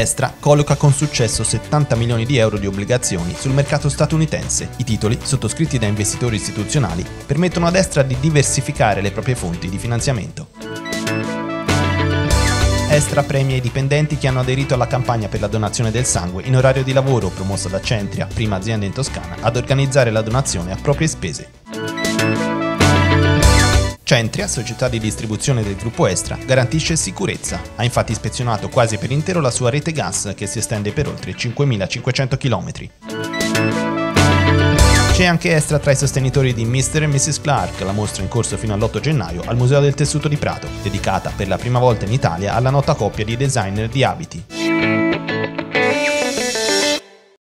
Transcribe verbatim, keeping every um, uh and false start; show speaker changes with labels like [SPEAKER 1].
[SPEAKER 1] Estra colloca con successo settanta milioni di euro di obbligazioni sul mercato statunitense. I titoli, sottoscritti da investitori istituzionali, permettono ad Estra di diversificare le proprie fonti di finanziamento. Estra premia i dipendenti che hanno aderito alla campagna per la donazione del sangue in orario di lavoro promossa da Centria, prima azienda in Toscana, ad organizzare la donazione a proprie spese. Centria, società di distribuzione del gruppo Estra, garantisce sicurezza. Ha infatti ispezionato quasi per intero la sua rete gas che si estende per oltre cinquemilacinquecento chilometri. C'è anche Estra tra i sostenitori di mister e missus Clark, la mostra in corso fino all'otto gennaio al Museo del Tessuto di Prato, dedicata per la prima volta in Italia alla nota coppia di designer di abiti.